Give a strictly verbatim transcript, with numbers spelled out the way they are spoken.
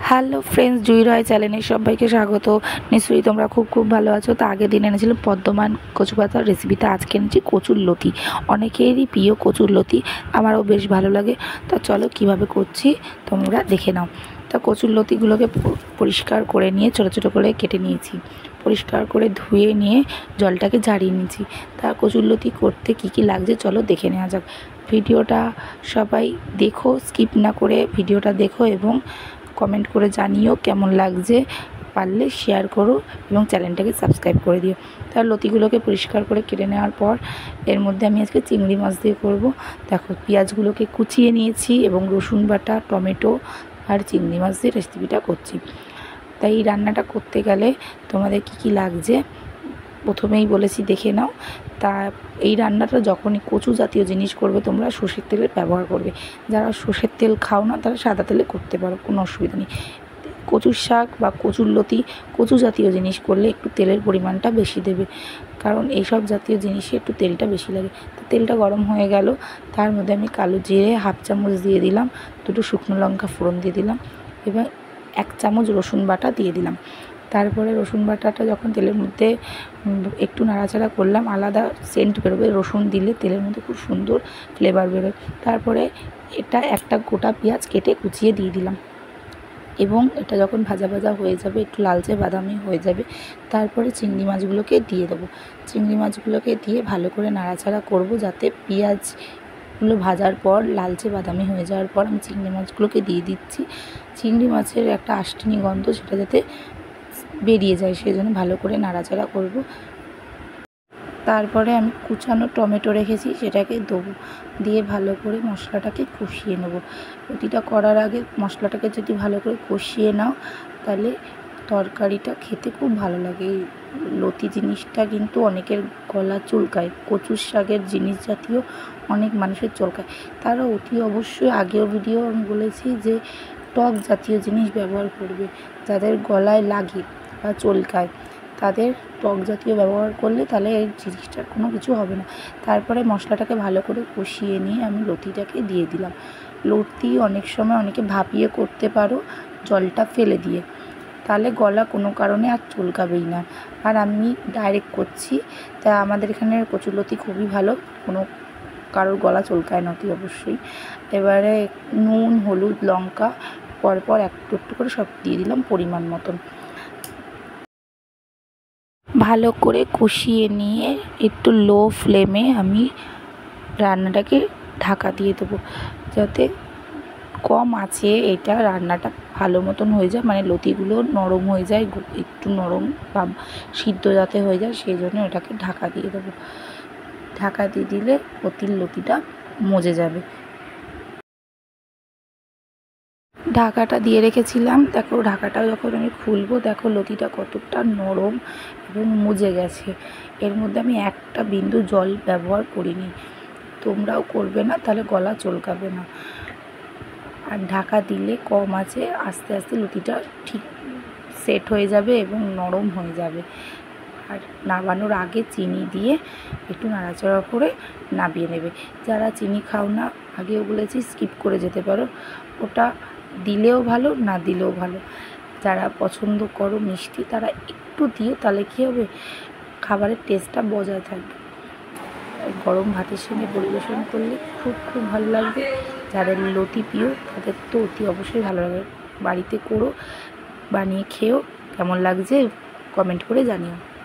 Hello friends, জুই রয় চ্যানেলে সবাইকে স্বাগত। নিশ্চয়ই তোমরা খুব খুব ভালো আছো। তো আগের দিন এনেছিলাম পদ্মমান কচু পাতার রেসিপিতে, আজকে এনেছি কচুর লতি। অনেকেরই প্রিয় কচুর লতি, আমারও বেশ ভালো লাগে। তো চলো কিভাবে করছি তোমরা দেখে নাও। তা কচুর লতিগুলোকে পরিষ্কার করে নিয়ে ছোটো ছোটো করে কেটে নিয়েছি, পরিষ্কার করে ধুয়ে নিয়ে জলটাকে ঝাড়িয়ে নিয়েছি। তা কচুর লতি করতে কী কী লাগছে চলো দেখে নেওয়া যাক। ভিডিওটা সবাই দেখো, স্কিপ না করে ভিডিওটা দেখো এবং কমেন্ট করে জানিও কেমন লাগছে। পারলে শেয়ার করো এবং চ্যানেলটাকে সাবস্ক্রাইব করে দিও। তার লতিগুলোকে পরিষ্কার করে কেটে নেওয়ার পর এর মধ্যে আমি আজকে চিংড়ি মাছ দিয়ে করব। দেখো পেঁয়াজগুলোকে কুচিয়ে নিয়েছি এবং রসুন বাটা, টমেটো আর চিংড়ি মাছ দিয়ে রেসিপিটা করছি। তাই এই রান্নাটা করতে গেলে তোমাদের কি কি লাগছে প্রথমেই বলেছি, দেখে নাও। তা এই রান্নাটা যখনই কচু জাতীয় জিনিস করবে তোমরা সর্ষের তেলের ব্যবহার করবে। যারা সর্ষের তেল খাও না তারা সাদা তেলে করতে পারো, কোনো অসুবিধা নেই। কচুর শাক বা কচুর লতি, কচু জাতীয় জিনিস করলে একটু তেলের পরিমাণটা বেশি দেবে, কারণ এইসব জাতীয় জিনিসে একটু তেলটা বেশি লাগে। তো তেলটা গরম হয়ে গেল, তার মধ্যে আমি কালো জিরে হাফ চামচ দিয়ে দিলাম, দুটো শুকনো লঙ্কা ফোড়ন দিয়ে দিলাম এবং এক চামচ রসুন বাটা দিয়ে দিলাম। তারপরে রসুন বাটাটা যখন তেলের মধ্যে একটু নাড়াচাড়া করলাম, আলাদা সেন্ট বেরোবে। রসুন দিলে তেলের মধ্যে খুব সুন্দর ফ্লেভার বেরোয়। তারপরে এটা একটা গোটা পেঁয়াজ কেটে কুচিয়ে দিয়ে দিলাম এবং এটা যখন ভাজা ভাজা হয়ে যাবে, একটু লালচে বাদামি হয়ে যাবে, তারপরে চিংড়ি মাছগুলোকে দিয়ে দেবো। চিংড়ি মাছগুলোকে দিয়ে ভালো করে নাড়াচাড়া করব, যাতে পেঁয়াজগুলো ভাজার পর লালচে বাদামি হয়ে যাওয়ার পর আমি চিংড়ি মাছগুলোকে দিয়ে দিচ্ছি। চিংড়ি মাছের একটা আষ্টিনি গন্ধ সেটা যাতে বেরিয়ে যায়, সেই জন্য ভালো করে নাড়াচাড়া করব। তারপরে আমি কুচানো টমেটো রেখেছি, সেটাকে দেবো, দিয়ে ভালো করে মশলাটাকে কষিয়ে নেব। লতিটা করার আগে মশলাটাকে যদি ভালো করে কষিয়ে নাও তাহলে তরকারিটা খেতে খুব ভালো লাগে। এই লতি জিনিসটা কিন্তু অনেকের গলা চুলকায়, কচুর শাকের জিনিস জাতীয় অনেক মানুষের চুলকায়। তারা অতি অবশ্যই আগেও ভিডিও আমি বলেছি যে টক জাতীয় জিনিস ব্যবহার করবে। যাদের গলায় লাগে বা চুলকায় তাদের টক জাতীয় ব্যবহার করলে তাহলে এই জিনিসটার কোনো কিছু হবে না। তারপরে মশলাটাকে ভালো করে কষিয়ে নিয়ে আমি লতিটাকে দিয়ে দিলাম। লতি অনেক সময় অনেকে ভাপিয়ে করতে পারো জলটা ফেলে দিয়ে, তাহলে গলা কোনো কারণে আর চুলকাবেই না। আর আমি ডাইরেক্ট করছি, তা আমাদের এখানে কচুর লতি খুবই ভালো, কোনো কারোর গলা চুলকায় না অতি অবশ্যই। এবারে নুন, হলুদ, লঙ্কা পরপর একটু একটু করে সব দিয়ে দিলাম পরিমাণ মতন। ভালো করে কষিয়ে নিয়ে একটু লো ফ্লেমে আমি রান্নাটাকে ঢাকা দিয়ে দেবো, যাতে কম আঁচে এটা রান্নাটা ভালো মতন হয়ে যায়, মানে লতিগুলো নরম হয়ে যায়, একটু নরম বা সিদ্ধ যাতে হয়ে যায়, সেই জন্য এটাকে ঢাকা দিয়ে দেবো। ঢাকা দিয়ে দিলে লতির লতিটা মজে যাবে। ঢাকাটা দিয়ে রেখেছিলাম, দেখো ঢাকাটা যখন আমি খুলবো দেখো লতিটা কতটা নরম এবং মজে গেছে। এর মধ্যে আমি একটা বিন্দু জল ব্যবহার করিনি, তোমরাও করবে না, তাহলে গলা চুলকাবে না। আর ঢাকা দিলে কম আছে, আস্তে আস্তে লতিটা ঠিক সেট হয়ে যাবে এবং নরম হয়ে যাবে। আর নামানোর আগে চিনি দিয়ে একটু নাড়াচাড়া করে নামিয়ে নেবে। যারা চিনি খাও না, আগেও বলেছি স্কিপ করে যেতে পারো, ওটা দিলেও ভালো, না দিলেও ভালো। যারা পছন্দ করো মিষ্টি তারা একটু দিও, তাহলে কী হবে, খাবারের টেস্টটা বজায় থাকবে। গরম ভাতের সঙ্গে পরিবেশন করলে খুব খুব ভালো লাগবে। যাদের লতি প্রিয় তাদের তো অতি অবশ্যই ভালো লাগে। বাড়িতে করো, বানিয়ে খেও, কেমন লাগছে কমেন্ট করে জানিও।